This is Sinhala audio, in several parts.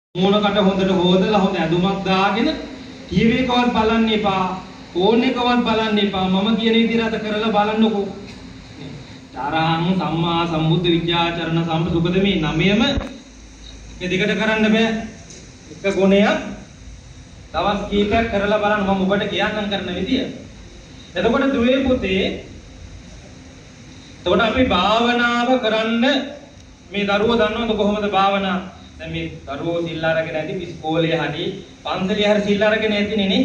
මූණකට හොඳට හොදලා හොඳ ඇඳුමක් දාගෙන ටීවී එකවත් බලන්න එපා ෆෝන් එකවත් බලන්න එපා මම කියන විදිහට කරලා බලන්නකෝ තරහං සම්මා සම්බුද්ධ විද්‍යාචරණ සම්පසුපද මේ නමයම මේ දෙකට කරන්න බෑ එක ගුණයක් දවස් කීපයක් කරලා බලන්න මම ඔබට කියන්නම් කරන විදිය එතකොට දුවේ පුතේ එතකොට අපි භාවනාව කරන්න මේ දරුවෝ දන්නවද කොහොමද භාවනා දැන් මේ දරුවෝ සිල් අරගෙන ඇති ඉස්කෝලේ හරි පන්සලේ හරි සිල් අරගෙන ඇතිනේ නේ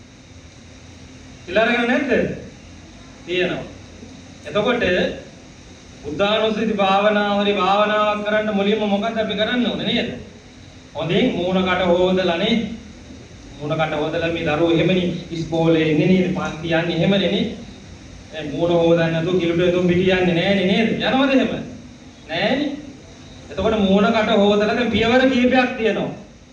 සිල් අරගෙන නැද්ද තියෙනවා එතකොට බුද්ධානුස්සති භාවනාව හරි භාවනාවක් කරන්න මුලින්ම මොකක්ද අපි කරන්න ඕනේ නේද හොඳින් මූණකට හොදලා නේ මූණකට හොදලා මේ දරුවෝ එහෙමනේ ඉස්කෝලේ ඉන්නේ නේද පන්ති යන්නේ එහෙමනේ නේ මූණ හොදන්න නැතුව කිලුට එතුම් පිටි යන්නේ නෑනේ නේද යනවද එහෙම නෑනේ එතකොට මූණකට හොදලා දැන් පියවර කීපයක් තියෙනවා.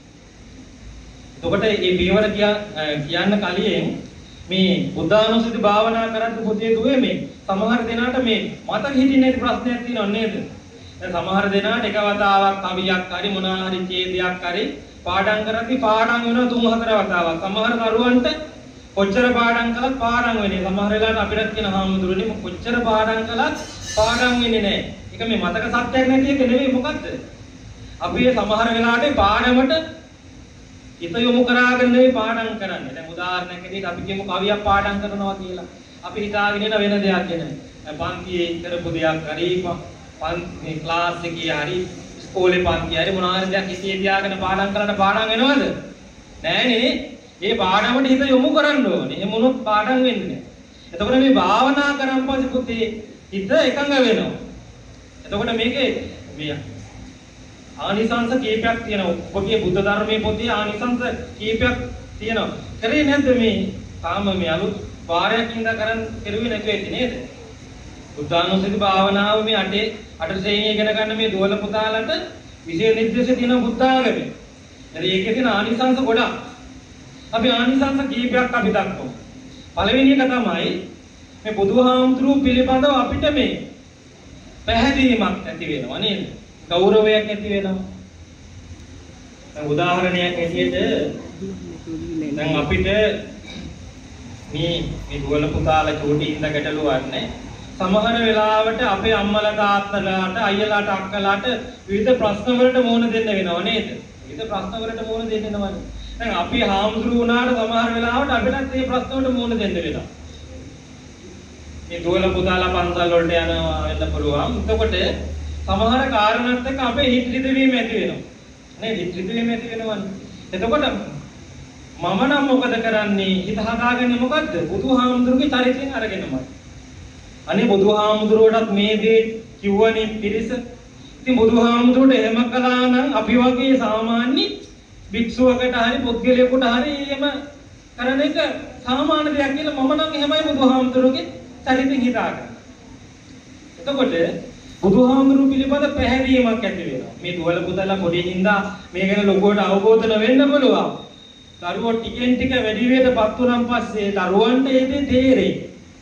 එතකොට මේ පියවර කියන්න කලින් මේ බුද්ධානුස්සති භාවනා කරද්දී පුතේ දුවේ මේ සමහර දෙනාට මේ මතක හිටින්නේ නැති ප්‍රශ්නයක් තියෙනව නේද? දැන් සමහර දෙනාට එක වතාවක් කවියක් හරි මොනවා හරි ඡේදයක් හරි පාඩම් කරද්දී පාඩම් වෙනවා 3-4 වතාවක්. සමහර දරුවන්ට කොච්චර පාඩම් කළත් පාඩම් වෙන්නේ. සමහර වෙලාවට අපිට කියන හාමුදුරනේ කොච්චර පාඩම් කළත් පාඩම් වෙන්නේ නැහැ. ඒක මේ මතක සත්‍යයක් නැති එක නෙවෙයි මොකද්ද? අපි මේ සමහර වෙලාවට පාඩමට හිත යොමු කරාගෙන නෙවෙයි පාඩම් කරන්නේ. දැන් උදාහරණයක් ඇටියට අපි කියමු කවියක් පාඩම් කරනවා කියලා. අපි හිතාගෙන ඉන්න වෙන දෙයක් ගැන. පන්තියේ කරපු දෙයක් හරි මේ ක්ලාස් එකේ හරි ඉස්කෝලේ පන්තියේ හරි මොනවා හරි දෙයක් හිතේ තියාගෙන පාඩම් කරන්න පාඩම් වෙනවද? නෑනේ. මේ පාඩමට හිත යොමු කරන්න ඕනේ. එහෙම වුණොත් පාඩම් වෙන්නේ නෑ. එතකොට මේ භාවනා කරන් පස්සේ පුතේ හිත එකඟ වෙනවා. එතකොට මේකේ මේ ආනිසංස කීපයක් තියෙනවා. ඔබගේ බුද්ධ ධර්මයේ පොතේ ආනිසංස කීපයක් තියෙනවා. කරේ නැද්ද මේ තාම මේ අලුත් වාරයක් ඉඳලා කරන් කෙරුවේ නැති වෙන්නේ නේද? බුද්ධානුස්සති භාවනාව මේ අට ශ්‍රේණිය ඉගෙන ගන්න මේ දුවල පුතාලට විශේෂ නිර්දේශ තියෙනවා බුද්ධ ආගමේ. හරි ඒකේ තියෙන ආනිසංස ගොඩක්. අපි ආනිසංස කීපයක් අපි දක්වමු. පළවෙනි එක තමයි මේ බුදුහාමුදුරුවෝ පිළිබඳව අපිට මේ පැහැදීමක් ඇති වෙනවා නේද? ගෞරවයක් ඇති වෙනවා. දැන් උදාහරණයක් ඇටියට දැන් අපිට මේ දුවල පුතාලා චෝටි ඉඳ ගැටලුවක් නැහැ. සමහර වෙලාවට අපේ අම්මලා තාත්තලාට අයියලාට අක්කලාට විවිධ ප්‍රශ්න වලට මුහුණ දෙන්න වෙනවා නේද? විවිධ ප්‍රශ්න වලට මුහුණ දෙන්න වෙනවා. දැන් අපි හාමුදුරුවෝ වුණාට සමහර වෙලාවට අපිටත් මේ ප්‍රශ්න වලට මුහුණ දෙන්න වෙනවා. මේ දුවල පුතාලා පන්සල් වලට යනවා වෙන්න පුළුවන්. එතකොට සමහර කාරණාත් එක්ක අපේ හිත රිදවීම ඇති වෙනවා. නේද? හිත රිදවීම ඇති වෙනවනේ. එතකොට මම නම් මොකද කරන්නේ? හිත හදාගන්නේ මොකද්ද? බුදුහාමුදුරුගේ චරිතයෙන් අරගෙනමයි. අනේ බුදුහාමුදුරුවටත් මේ දේ කිව්වනේ පිරිස. ඉතින් බුදුහාමුදුරුවට එහෙම කළා නම් අපි වගේ සාමාන්‍ය භික්ෂුවකට හරි පුද්ගලයෙකුට හරි එහෙම කරන එක සාමාන්‍ය දෙයක් කියලා මම නම් එහෙමයි බුදුහාමුදුරුගේ චරිතෙන් හිතාගන්න. එතකොට බුදුහාමුදුරුවෝ පිළිබඳ පැහැදීමක් ඇති වෙනවා. මේ දුවල පුතලා පොඩි හින්දා මේ ගැන ලොකුවට අවබෝධ නොවෙන්න පුළුවන්. දරුවෝ ටිකෙන් ටික වැඩි වේදපත් වුණාන් පස්සේ දරුවන්ට ඒ දේ තේරෙයි.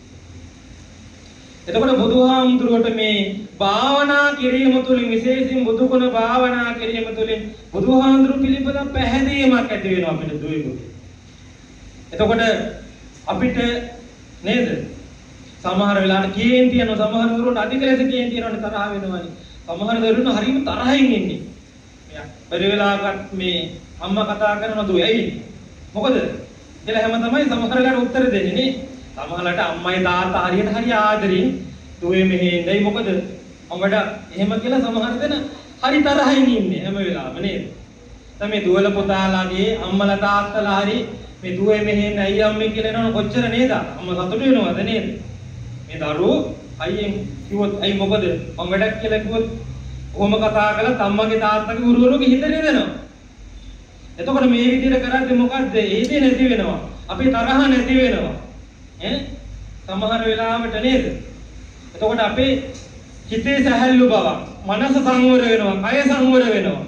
එතකොට බුදුහාමුදුරුවට මේ භාවනා කිරීම තුළින් විශේෂයෙන් බුදුගුණ භාවනා කිරීම තුළින් බුදුහාමුදුරුවෝ පිළිබඳ පැහැදීමක් ඇති වෙනවා අපිට දුවේ. එතකොට අපිට නේද සමහර වෙලාවට කේන්ති යන සමහර දරුවන්ට අධික ලෙස කේන්ති යනවනේ තරහ වෙනවනේ. සමහර දරුවෝ හරිම තරහින් ඉන්නේ. මෙයා බැරි වෙලාවකට මේ අම්මා කතා කරනවා දුවේ ඇයි? මොකද? කියලා හැම තමයි සමහර වෙලාවට උත්තර දෙන්නේ නේ. සමහරවිට අම්මයි තාත්තා හරියට හරි ආදරෙන් දුවේ මෙහෙ ඉඳයි මොකද? අම්මට එහෙම කියලා සමහර දෙන හරි තරහින් ඉන්නේ හැම වෙලාවෙම නේද? දැන් මේ දුවල පුතාලාගේ අම්මලා තාත්තලා හරි මේ දුවේ මෙහෙ ඉන්න අයියා අම්මේ කියලා එනවන කොච්චර නේද? අම්මා සතුටු වෙනවද නේද? මේ දරුවෝ අයියෙන් කිව්වොත් අයි මොකද මම වැඩක් කියලා කිව්වොත් කොහොම කතා කළත් අම්මගේ තාත්තගේ උරුවරුගේ හිත රිදෙනවා. එතකොට මේ විදිහට කරද්දී මොකද්ද? ඒදී නැති වෙනවා. අපේ තරහ නැති වෙනවා. සමහර වෙලාවට නේද? එතකොට අපේ හිතේ සැහැල්ලු බවක්, මනස සංවර වෙනවා, කය සංවර වෙනවා.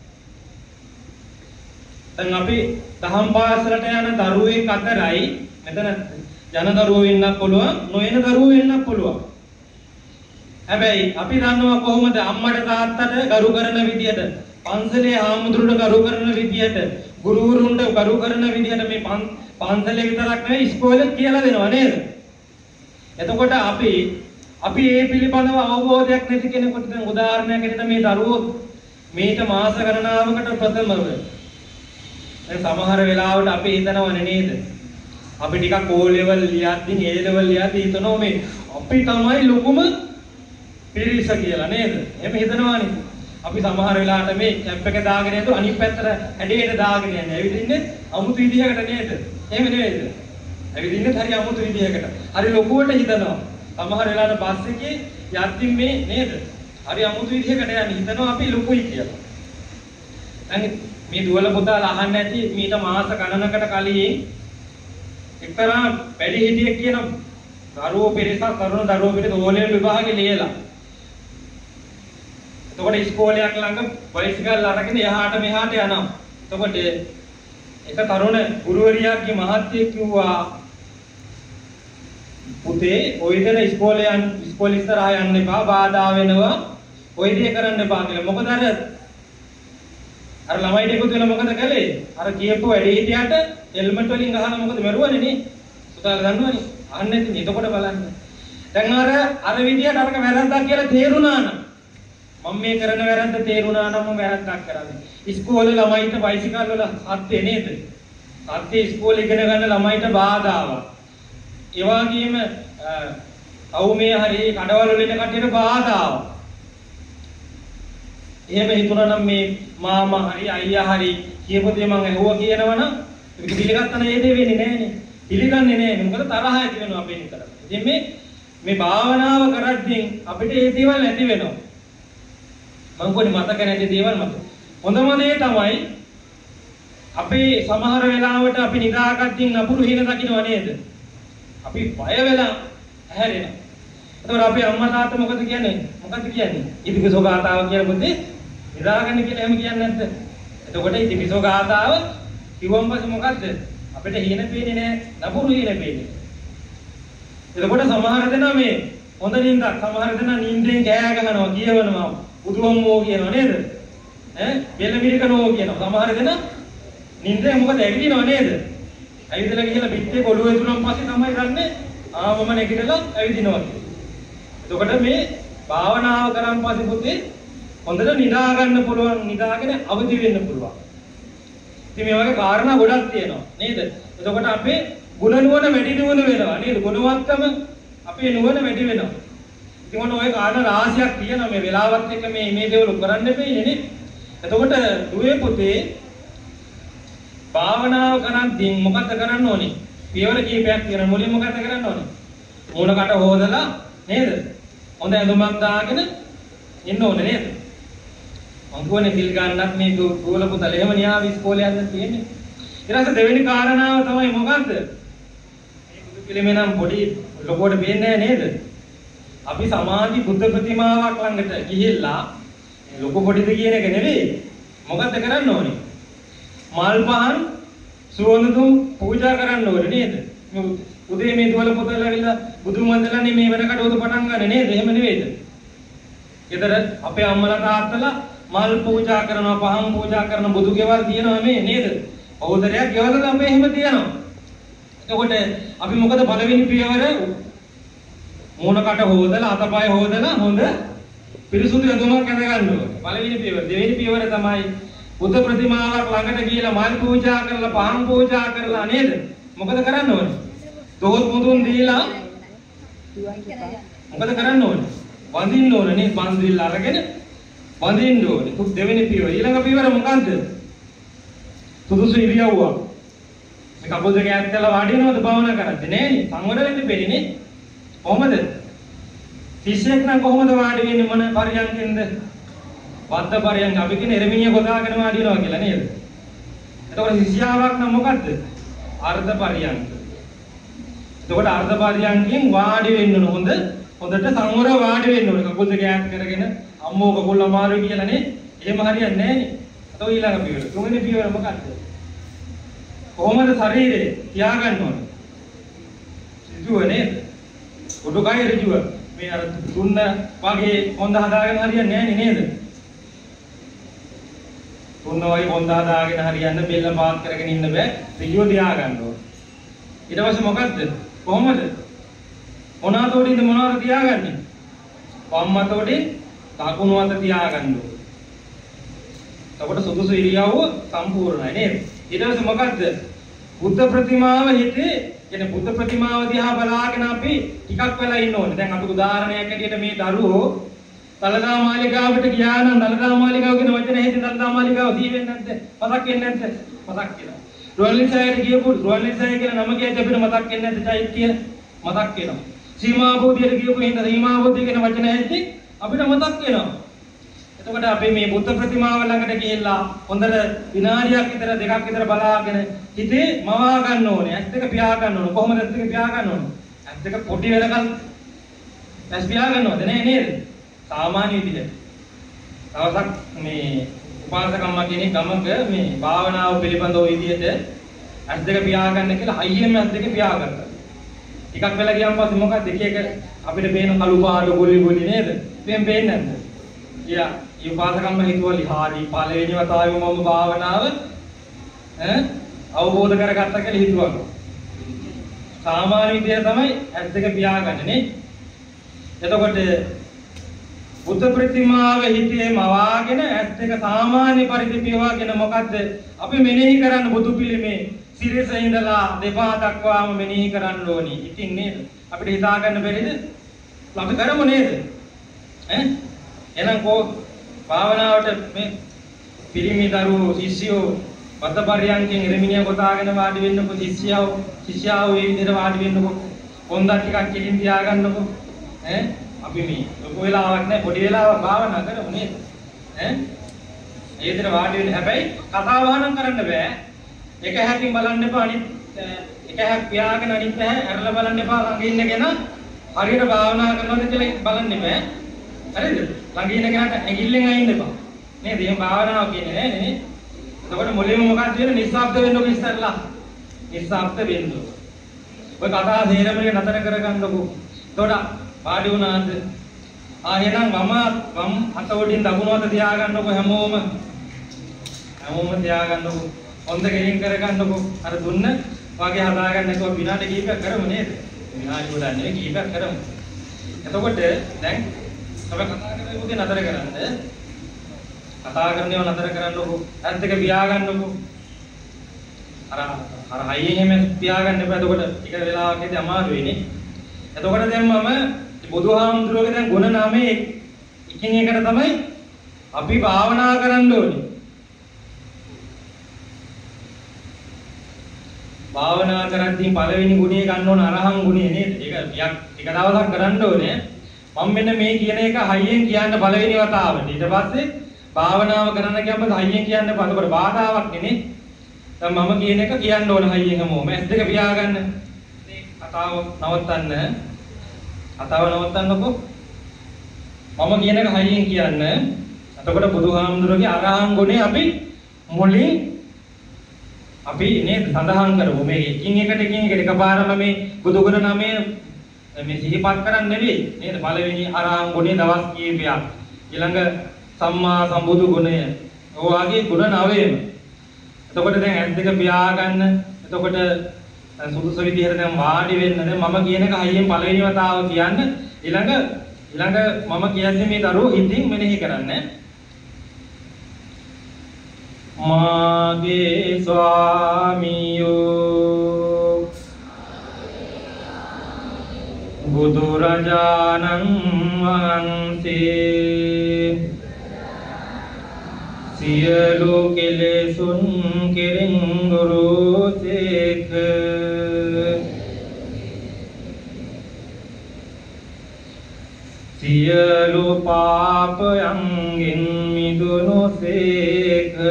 දැන් අපි දහම් පාසලට යන දරුවෙක් අතරයි මෙතන යන දරුවෝ වෙන්නත් පුළුවන්, නොයන දරුවෝ වෙන්නත් පුළුවන්. හැබැයි අපි දන්නවා කොහොමද අම්මට තාත්තට ගරු කරන විදියට පන්සලේ ආමුදුරට කරු කරන විදියට ගුරුවරුන්ට කරු කරන විදියට මේ පන්සලේ විතරක් නෙවෙයි ඉස්කෝලේ කියලා දෙනවා නේද? එතකොට අපි මේ පිළිබඳව අවබෝධයක් නැති කෙනෙකුට දැන් උදාහරණයක් ඇරෙන්න මේ දරුවෝ මේට මාස ගණනාවකට ප්‍රථමව දැන් සමහර වෙලාවට අපි හිතනවනේ නේද? අපි ටිකක් O level ලියද්දී A level ලියද්දී හිතනවා මේ අපි තමයි ලොකුම පිරිස කියලා නේද? එහෙම හිතනවානේ. අපි සමහර වෙලාවට මේ කැප් එක දාගෙන යද්දී අනිත් පැත්තට හැඩයට දාගෙන යන්නේ. ඇවිදින්නේ අමුතු විදිහකට නේද? එහෙම නෙවෙයිද? ඇවිදින්නේ හරි අමුතු විදිහකට. හරි ලොකුවට හිතනවා. සමහර වෙලාවට බස් එකේ යද්දී මේ නේද? හරි අමුතු විදිහකට යන්නේ හිතනවා අපි ලොකුයි කියලා. දැන් මේ දුවල පුතාලා අහන්න ඇති මීට මාස ගණනකට කලින් එක්තරා වැඩිහිටියෙක් කියන දරුවෝ පිරිසක් තරුණ දරුවෝ පිරිස ඕලෙවල් විභාගේ ලියලා. එතකොට ඉස්කෝලයක් ළඟ බයිසිකල් අරගෙන එහාට මෙහාට යනවා. එතකොට එක තරුණ ගුරුවරියක්ගේ මහත්තයෙක් කිව්වා පුතේ ඔය විතර ඉස්කෝලේ ඉස්සරහා යන්න එපා බාධා වෙනවා. ඔය දේ කරන්න එපා කියලා. මොකද අර ළමයිට එකතු වෙලා මොකද කළේ? අර කියපු වැඩිහිටියට හෙල්මට් වලින් ගහලා මොකද මරුවනේ නේ? පුතාලා දන්නවනේ. අහන්න ඉතින් එතකොට බලන්න. දැන් අර විදියට අරක වැරද්දක් කියලා තේරුණා නම් මම මේ කරන වැරද්ද තේරුණා නම් මම වැරද්දක් කරන්නේ. ඉස්කෝලේ ළමයිට බයිසිකල් වල හත්ේ නේද? හත්ේ ඉස්කෝලේ ඉගෙන ගන්න ළමයිට බාධාවක්. ඒ වගේම අවුමේ හරි කඩවල වල ඉන්න කට්ටියට බාධාවක්. එහෙම හිතුණා නම් මේ මාමා හරි අයියා හරි කියපු දේ මම ඇහුවා කියනවනම් ඒක පිළිගත්තා ඒ දේ වෙන්නේ නැහනේ. පිළිගන්නේ නැහැ. මොකද තරහ ඇති වෙනවා අපේ නිතර. ඉතින් මේ භාවනාව කරද්දී අපිට මේ දේවල් නැති වෙනවා. මම කොහොමද මතක නැති දේවල් මතක. හොඳම දේ තමයි අපේ සමහර වෙලාවට අපි නිදාගත්තින් නපුරු හින දකින්නව නේද? අපි බය වෙලා ඇහැරෙනවා. එතකොට අපේ අම්මා තාත්තා මොකද කියන්නේ? මොකද කියන්නේ? ඉතිපිසෝ ගාතාව කියන පුතේ නිදාගන්න කියලා එහෙම කියන්නේ නැද්ද? එතකොට ඉතිපිසෝ ගාතාව කිව්වම පස්සේ මොකද්ද? අපිට හින පේන්නේ නැහැ, නපුරු හින පේන්නේ. එතකොට සමහර දෙනා මේ හොඳ නින්දක් සමහර දෙනා නින්දෙන් කෑ ගහනවා කියවනවා බුදුහමෝ කියනවා නේද? බෙල්ල මිරිකනෝ කියනවා. සමහර දෙනා නින්දේ මොකද ඇවිදිනව නේද? ඇවිදලා ගිහලා පිටේ කොළුවේ තුනන් පස්සේ තමයි ගන්නේ මම නැගිටලා ඇවිදිනවා කියලා. එතකොට මේ භාවනාව කරන් පස්සේ පුතේ හොඳට නිදා ගන්න පුළුවන්, නිදාගෙන අවදි වෙන්න පුළුවන්. ඉතින් මේ වගේ කාරණා ගොඩක් තියෙනවා නේද? එතකොට අපේ ගුණ නුවණ වැඩි නුවණ වෙනවා නේද? ගුණවත්කම අපේ නුවණ වැඩි වෙනවා. ඉතින් මොන ඔය කාරණා රාශියක් තියෙනවා මේ වෙලාවත් එක්ක මේ දේවල් කරන්න බෑනේ නේ. එතකොට දුවේ පුතේ භාවනාව කරද්දී මොකද කරන්න ඕනේ? පියවර කීපයක් තියෙනවා. මුලින් මොකද කරන්න ඕනේ? මූණකට හොදලා නේද? හොඳ ඇඳුමක් දාගෙන ඉන්න ඕනේ නේද? මම කියන්නේ පිළ ගන්නත් මේ දුවල පුතල එහෙම න්යාය ඉස්කෝලේ යන්න තියෙන්නේ. ඊට පස්සේ දෙවෙනි කාරණාව තමයි මොකද්ද? මේ බුදු පිළිමේ නම් පොඩි ලොකෝට පේන්නේ නේද? අපි සමාධි බුද්ධ ප්‍රතිමාවක් ළඟට ගිහිල්ලා ලොකු පොඩිද කියන එක නෙවෙයි. මොකද්ද කරන්න ඕනේ? මල් පහන් සුවඳ දුම් පූජා කරන්න ඕනේ නේද? මේ උදේ මේ දුවල පුතල ඇවිල්ලා බුදුන් වන්දනානේ මේ වෙනකට උදේ පටන් ගන්න නේද? එහෙම නෙවෙයිද? ඊතර අපේ අම්මලා තාත්තලා මල් පූජා කරනවා, පහන් පූජා කරන බුදු ගෙවල් තියෙනවා මේ නේද? බෞද්ධරයක් ගෙවල් අපේ එහෙම තියෙනවා. එතකොට අපි මොකද පළවෙනි පියවර මූණකට හොදලා අතපය හොදලා හොඳ පිරිසුදු ඇඳුමක් ඇඳ ගන්න ඕනේ. පළවෙනි පියවර. දෙවෙනි පියවර තමයි බුද්ධ ප්‍රතිමාවක් ළඟට ගිහලා මල් පූජා කරලා පහන් පූජා කරලා නේද? මොකද කරන්න ඕනේ? දොහොත් මුදුන් දීලා මොකද කරන්න ඕනේ? වඳින්න ඕනේ නේ. වඳින්න අරගෙන වඳින්න ඕනේ. දෙවෙනි පියවර. ඊළඟ පියවර මොකද්ද? සුදුසු ඉරියව්ව. මේ කකුල් දෙක ඈත් කරලා වාඩි වෙනවද භාවනා කරද්දී නෑනේ. සංවර වෙන්න බැරිනේ. කොහොමද? තිස්සෙක් නම් කොහොමද වාඩි වෙන්නේ මොන පරියන්කෙන්ද? වද්ද පරියන්ක අපි කියන එරමිනිය ගොඩාගෙන වාඩි වෙනවා කියලා නේද? එතකොට ශිෂ්‍යාවක් නම් මොකද්ද? අර්ධ පරියන්ක. එතකොට අර්ධ පරියන්කෙන් වාඩි වෙන්න ඕන හොඳට සංවර වාඩි වෙන්න ඕනේ. කකුල් දෙක ඈත් කරගෙන අම්මෝ කකුල් අමාරුයි කියලා නේ. එහෙම හරියන්නේ නෑනේ. අතෝ ඊළඟ පියවර. තුන්වෙනි පියවර මොකද්ද? කොහොමද ශරීරය තියාගන්න ඕනේ? ඍජුව නේද? උඩුකය ඍජුව. මේ අර තුන්න වගේ හොඳ හදාගෙන හරියන්නේ නෑනේ නේද? උන්න වගේ පොන්දා දාගෙන හරියන්න බෙල්ල පාත් කරගෙන ඉන්න බෑ. ඍජුව තියාගන්න ඕන. ඊට පස්සේ මොකද්ද? කොහොමද? මොන අතෝටින්ද මොනවද තියාගන්නේ? වම් අතෝටින් දකුණු අත තියාගන්න ඕන. එතකොට සුදුසු ඉරියව්ව සම්පූර්ණයි නේද? ඊට පස්සේ මොකද්ද? බුද්ධ ප්‍රතිමාව හිතේ කියන්නේ බුද්ධ ප්‍රතිමාව දිහා බලාගෙන අපි ටිකක් වෙලා ඉන්න ඕනේ. දැන් අපි උදාහරණයක් ඇටියට මේ දරුවෝ දලදා මාලිගාවට ගියා නම් දලදා මාලිගාව කියන වචනේ හිතේ දලදා මාලිගාව දී වෙන්නේ නැද්ද? මතක් වෙන්නේ නැද්ද? මතක් වෙනවා. රුවන්වැලිසෑයට ගියපු රුවන්වැලිසෑය කියලා නම කියද්දී අපිට මතක් වෙන්නේ නැද්ද? චෛත්‍ය මතක් වෙනවා. සීමාබෝධියට ගියපු හින්දා සීමාබෝධිය කියන වචනේ හිතේ අපිට මතක් වෙනවා. එතකොට අපි මේ බුද්ධ ප්‍රතිමාව ළඟට ගිහිල්ලා හොඳට විනාඩියක් විතර දෙකක් විතර බලාගෙන හිතේ මවා ගන්න ඕනේ. ඇස් දෙක පියා ගන්න ඕනේ. කොහොමද ඇස් දෙක පියා ගන්න ඕනේ? ඇස් දෙක පොඩි වෙනකන් ඇස් පියා ගන්නවද නේද? සාමාන්‍ය විදිහට. දවසක් මේ උපාසකම්ම කෙනෙක් ගමක මේ භාවනාව පිළිබඳව විදිහට ඇස් දෙක පියා ගන්න කියලා හයියෙන් ඇස් දෙක පියා ගත්තා. ටිකක් වෙලා ගියාන් පස්සේ මොකක්ද එක එක අපිට පේන කළු පාට ගොලි ගොලි නේද? මෙහෙම පේන්නේ නැද්ද? යා උපාසකම්ම හිතුවලි හාරි පළවෙනි වතාවේ මම භාවනාව අවබෝධ කරගත්තා කියලා හිතුවා. සාමාන්‍ය විදිය තමයි ඇස් දෙක පියාගන්නේ නේ. එතකොට බුද්ධ ප්‍රතිමාව හිතේ මවාගෙන ඇස් දෙක සාමාන්‍ය පරිදි පියවාගෙන මොකද්ද අපි මෙනෙහි කරන්න බුදු පිළිමේ සිරස ඉඳලා දෙපා දක්වාම මෙනෙහි කරන්න ඕනි. ඉතින් නේද අපිට හිතා ගන්න බැරිද? අපි කරමු නේද? එහෙනම් කෝ භාවනාවට මේ පිරිමි දරුවෝ ශිෂ්‍යයෝ වතපරියන්කෙන් ඉරමිනිය ගොතාගෙන වාඩි වෙන්නකො ශිෂ්‍යාව මේ විදිහට වාඩි වෙන්නකො පොන්දක් ටිකක් කෙලින් තියාගන්නකො අපි මේ ලොකු වෙලාවක් නැහැ පොඩි වෙලාවක් භාවනා කරමු නේද ඒ විදිහට වාඩි වෙන්න හැබැයි කතා වහනම් කරන්න බෑ එක හැකින් බලන්න එපා අනිත් එක හැක් පියාගෙන අනිත් හැක් ඇරලා බලන්න එපා ළඟ ඉන්න කෙනා හරියට භාවනා කරනවද කියලා බලන්න බෑ හරිද ළඟ ඉන්න කෙනාට ඇඟිල්ලෙන් අයින්න එපා නේද එහෙනම් භාවනාව කියන්නේ නෑ නේ එතකොට මුලින්ම මොකක්ද වෙන්නේ නිස්සබ්ද වෙන්නකො ඉස්සල්ලා නිස්සබ්ද වෙන්න ඔය කතා තේරෙම නතර කරගන්නකො එතකොට වාඩි වුණාද එහෙනම් වම් අත උඩින් දකුණු අත තියාගන්නකො හැමෝම තියාගන්නකො හොඳ ගෙලින් කරගන්නකො අර දුන්න වගේ හදාගන්න නැතුව විනාඩි කිහිපයක් කරමු නේද විනාඩි ගොඩක් නෙවෙයි කිහිපයක් කරමු එතකොට දැන් අපි කතා කරන්නේ නතර කරන්න කතා කරනේව නතර කරන්නකො ඇස් දෙක පියාගන්නකො අර හයියෙන් එහෙම පියාගන්න එපා එතකොට ටික වෙලාවකදී අමාරු වෙන්නේ එතකොට දැන් මම බුදුහාමුදුරුවෝගේ දැන් ගුණ 9 එකින් එකට තමයි අපි භාවනා කරන්න ඕනේ භාවනා කරද්දී පළවෙනි ගුණය ගන්න ඕන අරහං ගුණය නේද ඒක ටික දවසක් කරන්න ඕනේ මම මෙන්න මේ කියන එක හයියෙන් කියන්න පළවෙනි වතාවට ඊට පස්සේ භාවනාව කරන්න කියනකොට හයියෙන් කියන්න එපා. ඒකට බාධාවක් නෙනේ. දැන් මම කියන එක කියන්න ඕන හයියෙන් හැමෝම. ඇස් දෙක පියාගන්න. මේ කතාව නවත්තන්න. කතාව නවත්තන්නකො. මම කියන එක හයියෙන් කියන්න. එතකොට බුදුහාමුදුරුවෝගේ අරහං ගුණේ අපි මුලින් අපි නේද සඳහන් කරමු. මේ එකින් එකට එකපාරම මේ බුදුගුණ 9 මේ සිහිපත් කරන්නේ නෙවෙයි. නේද? පළවෙනි අරහං ගුණේ දවස් කීපයක්. ඊළඟ සම්මා සම්බුදු ගුණය. ඔයවාගේ ගුණ 9ම. එතකොට දැන් ඇස් දෙක පියාගන්න. එතකොට සුදුසු විදිහට දැන් වාඩි වෙන්න. දැන් මම කියන එක හයියෙන් පළවෙනි වතාව කියන්න. ඊළඟ මම කියන්නේ මේ දරුවෝ හිතින් මෙනෙහි කරන්න. මාගේ ස්වාමියෝ බුදුරජාණන් වහන්සේ සියලු කෙලෙසුන් කෙරෙන් දුරුසේක සියලු පාපයන්ගෙන් මිදුණුසේක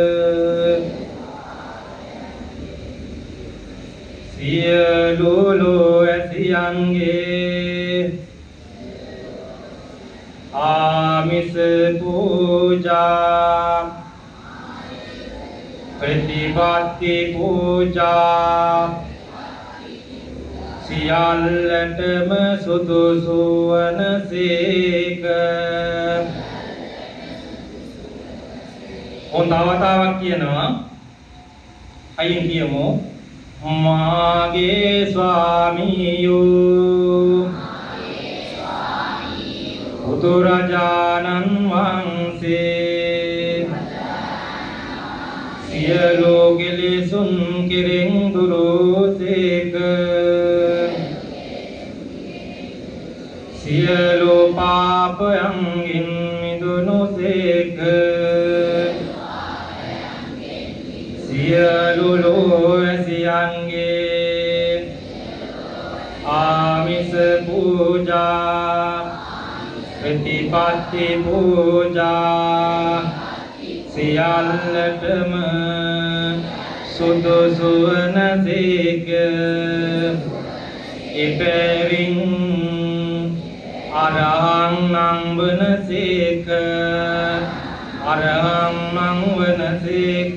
සියලු ලෝඇසියන්ගේ ආමිස පූජා ප්‍රතිපත්ති පූජා සියල්ලටම සුදුසු වනසේක ඕන් තවතාවක් කියනවා. අයින් කියමු. මාගේ ස්වාමියෝ බුදුරජාණන් වහන්සේ සියලු කෙලෙසුන් කෙරෙන් දුරුසේක සියලු පාපයන්ගෙන් මිදුණුසේක සියලු ලෝසියන්ගේ ආමිස පූජා ප්‍රතිපත්ති පූජා සියල්ලටම සුදුසු වනසේක එබැවින් අරහං නම් වනසේක අරහං නම් වනසේක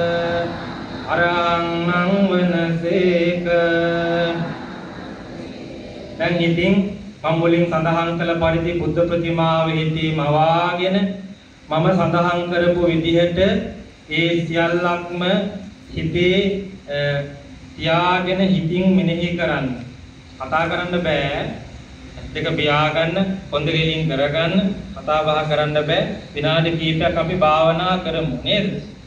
අරහං නම් වනසේක. දැන් ඉතින් මම මුලින් සඳහන් කළ පරිදි බුද්ධ ප්‍රතිමාව හිතේ මවාගෙන මම සඳහන් කරපු විදිහට ඒ සියල්ලක්ම හිතේ තියාගෙන හිතින් මෙනෙහි කරන්න. කතා කරන්න බෑ. දෙක පියාගන්න, කොන්ද ගෙලින් කරගන්න, කතා බහ කරන්න බෑ. විනාඩි කිහිපයක් අපි භාවනා කරමු නේද?